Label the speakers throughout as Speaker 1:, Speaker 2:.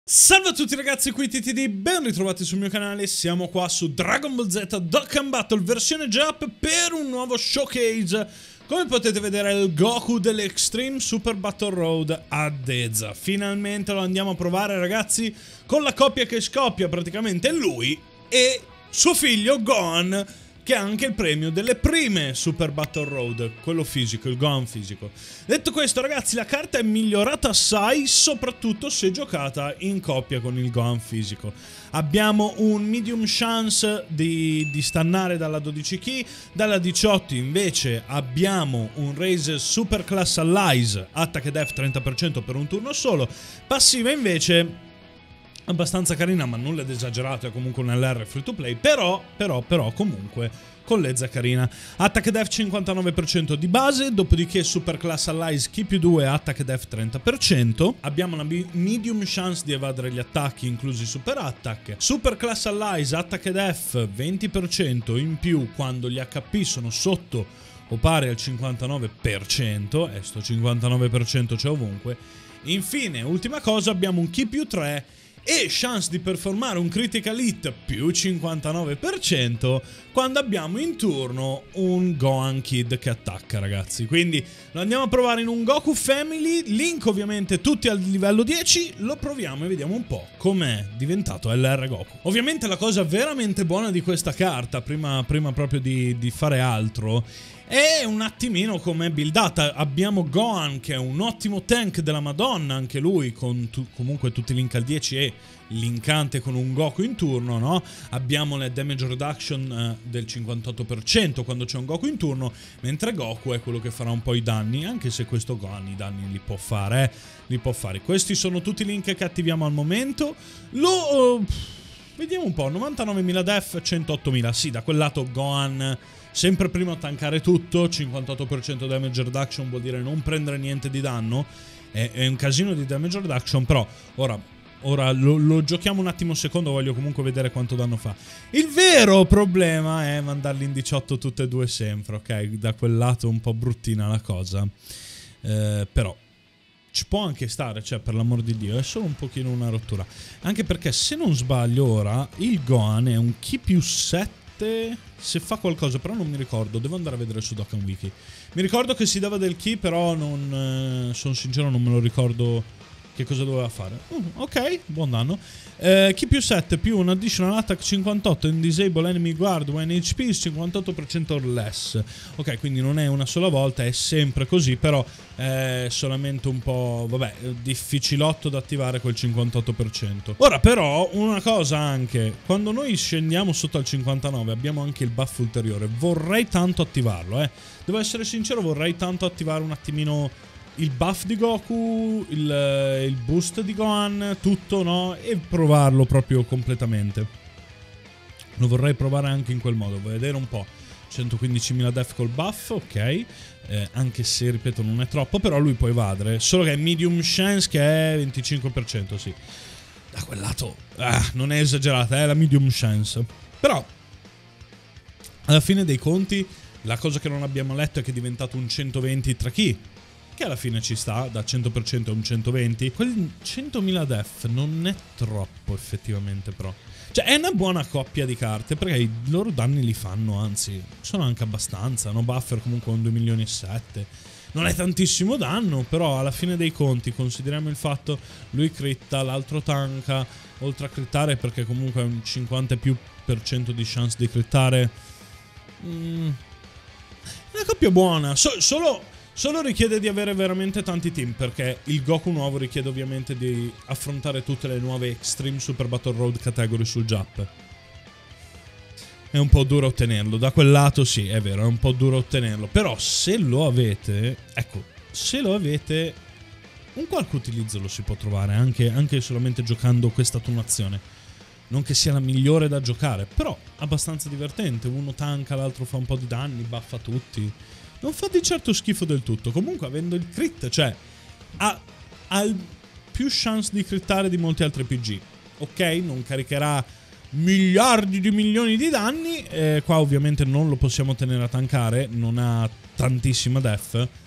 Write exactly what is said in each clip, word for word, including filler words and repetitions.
Speaker 1: Salve a tutti ragazzi, qui T T D, ben ritrovati sul mio canale. Siamo qua su Dragon Ball Z Dokkan Battle versione Jap per un nuovo showcase. Come potete vedere è il Goku dell'Extreme Super Battle Road a Deza. Finalmente lo andiamo a provare ragazzi, con la coppia che scoppia, praticamente lui e suo figlio Gohan, che ha anche il premio delle prime Super Battle Road, quello fisico, il Gohan fisico. Detto questo ragazzi, la carta è migliorata assai, soprattutto se giocata in coppia con il Gohan fisico. Abbiamo un medium chance di, di stannare dalla dodici key, dalla diciotto invece abbiamo un raise super class allies, attack e def trenta per cento per un turno solo, passiva invece abbastanza carina ma nulla di esagerato, è comunque un L R free to play, però, però, però comunque con lezza carina. Attack def cinquantanove per cento di base, dopodiché super class allies key più due, attack def trenta per cento. Abbiamo una medium chance di evadere gli attacchi, inclusi super attack. Super class allies, attack def venti per cento in più quando gli H P sono sotto o pari al cinquantanove per cento, e sto cinquantanove per cento c'è ovunque. Infine, ultima cosa, abbiamo un key più tre e chance di performare un critical hit più cinquantanove per cento quando abbiamo in turno un Gohan Kid che attacca ragazzi. Quindi lo andiamo a provare in un Goku Family, link ovviamente tutti al livello dieci, lo proviamo e vediamo un po' com'è diventato L R Goku. Ovviamente la cosa veramente buona di questa carta, prima, prima proprio di, di fare altro, è un attimino come è buildata. Abbiamo Gohan che è un ottimo tank della Madonna, anche lui con tu comunque tutti i link al dieci e linkante con un Goku in turno, no? Abbiamo le damage reduction eh, del cinquantotto per cento quando c'è un Goku in turno, mentre Goku è quello che farà un po' i danni, anche se questo Gohan i danni li può fare, eh? Li può fare. Questi sono tutti i link che attiviamo al momento. Lo... Uh, vediamo un po', novantanovemila def, centottomila, sì, da quel lato Gohan sempre primo a tankare tutto, cinquantotto per cento damage reduction vuol dire non prendere niente di danno, è, è un casino di damage reduction, però ora, ora lo, lo giochiamo un attimo secondo, voglio comunque vedere quanto danno fa. Il vero problema è mandarli in diciotto tutte e due sempre, ok? Da quel lato un po' bruttina la cosa, eh, però ci può anche stare, cioè per l'amor di Dio, è solo un pochino una rottura, anche perché se non sbaglio ora il Gohan è un Ki più sette se fa qualcosa, però non mi ricordo, devo andare a vedere su Dokkan Wiki. Mi ricordo che si dava del Ki, però non, eh, sono sincero non me lo ricordo che cosa doveva fare. Uh, ok, buon danno. Eh, Ki più sette più un additional attack cinquantotto and disable enemy guard when H P is cinquantotto per cento or less. Ok, quindi non è una sola volta, è sempre così, però è solamente un po', vabbè, difficilotto da attivare quel cinquantotto per cento. Ora però, una cosa anche, quando noi scendiamo sotto al cinquantanove abbiamo anche il buff ulteriore. Vorrei tanto attivarlo, eh. Devo essere sincero, vorrei tanto attivare un attimino il buff di Goku, il, il boost di Gohan, tutto, no? E provarlo proprio completamente. Lo vorrei provare anche in quel modo, vedere un po'. centoquindicimila def col buff, ok. Eh, anche se, ripeto, non è troppo, però lui può evadere. Solo che è medium chance che è venticinque per cento, sì. Da quel lato, ah, non è esagerata, è la medium chance. Però, alla fine dei conti, la cosa che non abbiamo letto è che è diventato un centoventi tra chi? Che alla fine ci sta, da cento per cento a un centoventi. Quel centomila def non è troppo effettivamente, però. Cioè è una buona coppia di carte, perché i loro danni li fanno, anzi sono anche abbastanza, no? Buffer comunque un due milioni e sette. Non è tantissimo danno, però alla fine dei conti consideriamo il fatto lui critta, l'altro tanka, oltre a crittare perché comunque ha un cinquanta più per cento di chance di crittare. Mm, è una coppia buona, so, solo... Solo richiede di avere veramente tanti team, perché il Goku nuovo richiede ovviamente di affrontare tutte le nuove Extreme Super Battle Road category sul Jap. È un po' duro ottenerlo, da quel lato sì, è vero, è un po' duro ottenerlo, però se lo avete, ecco, se lo avete, un qualche utilizzo lo si può trovare, anche, anche solamente giocando questa tunazione. Non che sia la migliore da giocare, però abbastanza divertente, uno tanka, l'altro fa un po' di danni, buffa tutti. Non fa di certo schifo del tutto. Comunque avendo il crit, cioè ha, ha più chance di crittare di molti altri P G. Ok, non caricherà miliardi di milioni di danni, eh, qua ovviamente non lo possiamo tenere a tankare, non ha tantissima def,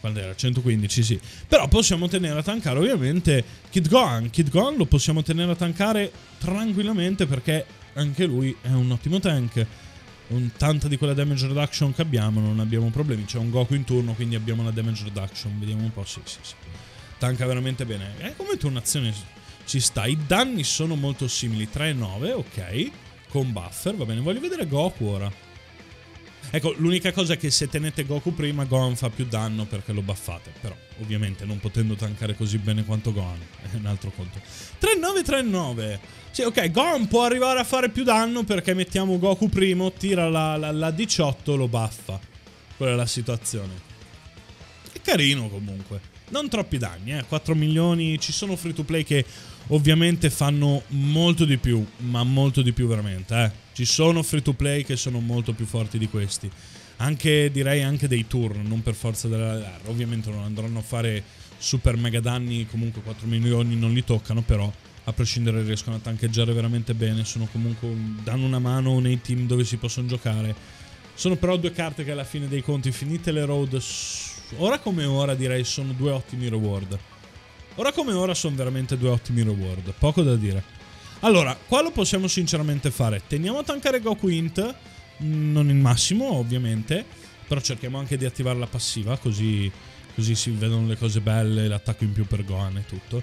Speaker 1: Quando era? centoquindici, sì. Però possiamo tenere a tankare ovviamente Kid Gohan. Kid Gohan lo possiamo tenere a tankare tranquillamente perché anche lui è un ottimo tank. Con tanta di quella damage reduction che abbiamo non abbiamo problemi. C'è un Goku in turno, quindi abbiamo la damage reduction. Vediamo un po', sì, sì, sì. Tanka veramente bene. E come turnazione ci sta. I danni sono molto simili. tre e nove, ok. Con buffer, va bene. Voglio vedere Goku ora. Ecco, l'unica cosa è che se tenete Goku prima, Gohan fa più danno perché lo buffate. Però, ovviamente, non potendo tankare così bene quanto Gohan, è un altro conto. tre nove tre nove. Sì, ok, Gohan può arrivare a fare più danno perché mettiamo Goku primo, tira la, la, la diciotto, lo buffa. Quella è la situazione. È carino comunque. Non troppi danni, eh. quattro milioni. Ci sono free to play che ovviamente fanno molto di più, ma molto di più veramente, eh. Ci sono free to play che sono molto più forti di questi. Anche, direi, anche dei turn, non per forza della R. Ovviamente non andranno a fare super mega danni, comunque quattro milioni non li toccano, però a prescindere riescono a tancheggiare veramente bene. Sono comunque, danno una mano nei team dove si possono giocare. Sono però due carte che alla fine dei conti, finite le road, ora come ora direi sono due ottimi reward. Ora come ora sono veramente due ottimi reward, poco da dire. Allora, qua lo possiamo sinceramente fare. Teniamo a tankare Goku Int, non il massimo ovviamente, però cerchiamo anche di attivare la passiva, così, così si vedono le cose belle, l'attacco in più per Gohan e tutto.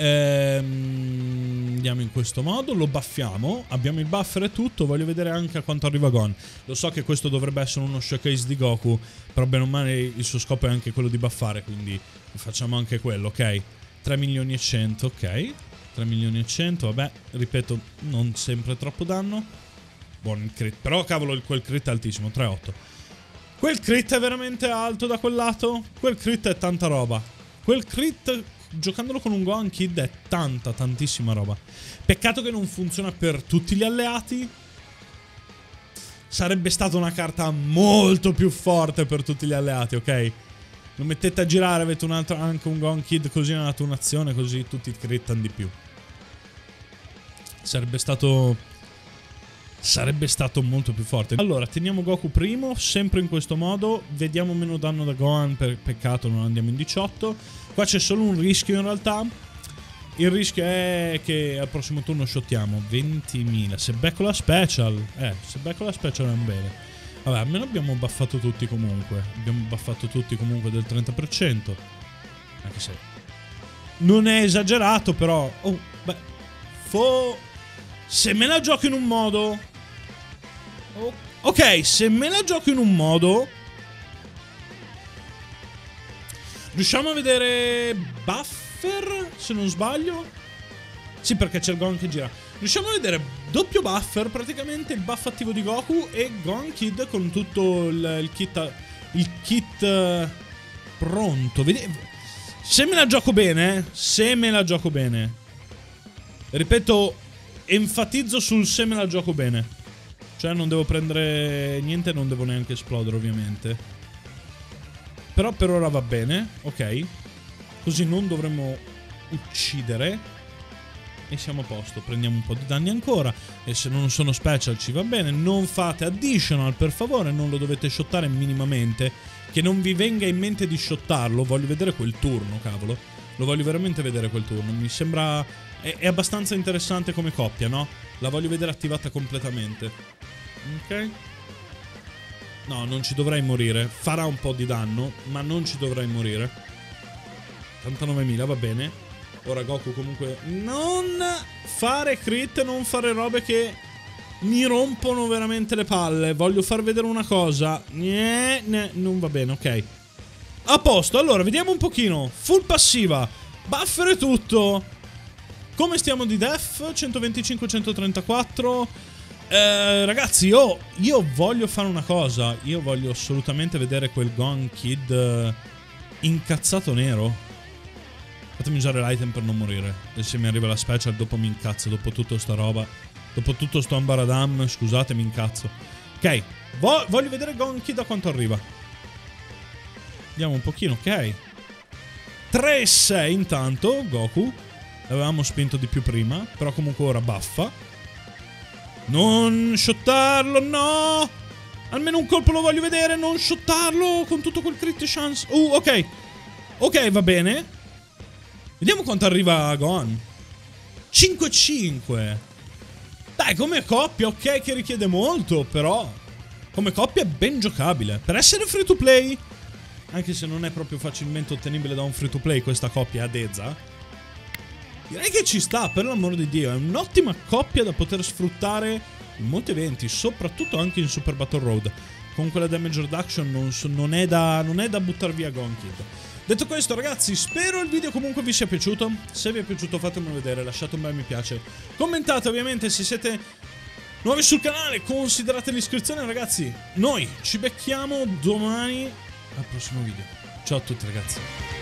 Speaker 1: Ehm, andiamo in questo modo, lo buffiamo, abbiamo il buffer e tutto, voglio vedere anche a quanto arriva Gohan. Lo so che questo dovrebbe essere uno showcase di Goku, però bene o male il suo scopo è anche quello di buffare, quindi facciamo anche quello, ok? tre milioni e cento, ok. tre milioni e cento, vabbè, ripeto, non sempre troppo danno. Buon il crit, però cavolo, quel crit è altissimo, tre otto. Quel crit è veramente alto da quel lato. Quel crit è tanta roba. Quel crit, giocandolo con un Gohan Kid, è tanta, tantissima roba. Peccato che non funziona per tutti gli alleati. Sarebbe stata una carta molto più forte per tutti gli alleati, ok? Lo mettete a girare, avete un altro, anche un Gohan Kid così nella tunazione, così tutti crittano di più. Sarebbe stato... Sarebbe stato molto più forte. Allora, teniamo Goku primo, sempre in questo modo. Vediamo meno danno da Gohan, per peccato non andiamo in diciotto. Qua c'è solo un rischio in realtà. Il rischio è che al prossimo turno shottiamo ventimila. Se becco la special, eh, se becco la special è un bene. Vabbè, almeno abbiamo buffato tutti comunque. Abbiamo buffato tutti comunque del trenta per cento. Anche se non è esagerato, però... Oh, beh... Fo... Se me la gioco in un modo... Oh, ok, se me la gioco in un modo... Riusciamo a vedere... Buffer, se non sbaglio? Sì, perché c'è il Gohan che gira. Riusciamo a vedere doppio buffer, praticamente il buff attivo di Goku e Gohan Kid con tutto il, il kit... Il kit... Uh, pronto. Vedi... Se me la gioco bene, se me la gioco bene... Ripeto... Enfatizzo sul se me la gioco bene. Cioè non devo prendere niente, non devo neanche esplodere ovviamente. Però per ora va bene, ok. Così non dovremmo uccidere. E siamo a posto, prendiamo un po' di danni ancora. E se non sono special ci va bene. Non fate additional per favore, non lo dovete shottare minimamente. Che non vi venga in mente di shottarlo. Voglio vedere quel turno, cavolo. Lo voglio veramente vedere quel turno. Mi sembra... È, è abbastanza interessante come coppia, no? La voglio vedere attivata completamente. Ok. No, non ci dovrei morire. Farà un po' di danno, ma non ci dovrei morire. ottantanovemila, va bene. Ora Goku comunque... Non fare crit, non fare robe che mi rompono veramente le palle. Voglio far vedere una cosa. Nye, ne, non va bene, ok. A posto, allora, vediamo un pochino. Full passiva. Buffer e tutto. Come stiamo di def? centoventicinque centotrentaquattro. Eh, ragazzi, io, io voglio fare una cosa. Io voglio assolutamente vedere quel Gohan Kid uh, incazzato nero. Fatemi usare l'item per non morire. E se mi arriva la special dopo mi incazzo. Dopo tutta sta roba. Dopo tutto sto ambaradam, scusate, mi incazzo. Ok, Vo voglio vedere Gohan Kid a quanto arriva. Vediamo un pochino, ok. tre e sei intanto, Goku. Avevamo spinto di più prima, però comunque ora buffa. Non shottarlo, no! Almeno un colpo lo voglio vedere, non shottarlo con tutto quel crit chance. Uh, ok. Ok, va bene. Vediamo quanto arriva a Gon. cinque cinque. Dai, come coppia, ok che richiede molto, però come coppia è ben giocabile. Per essere free to play, anche se non è proprio facilmente ottenibile da un free to play questa coppia ad Eza, direi che ci sta, per l'amor di Dio. È un'ottima coppia da poter sfruttare in molti eventi, soprattutto anche in Super Battle Road. Con quella damage reduction non, so, non, è da, non è da buttar via Gon Kid. Detto questo, ragazzi, spero il video comunque vi sia piaciuto. Se vi è piaciuto fatemelo vedere, lasciate un bel mi piace, commentate ovviamente. Se siete nuovi sul canale considerate l'iscrizione, ragazzi. Noi ci becchiamo domani al prossimo video. Ciao a tutti, ragazzi.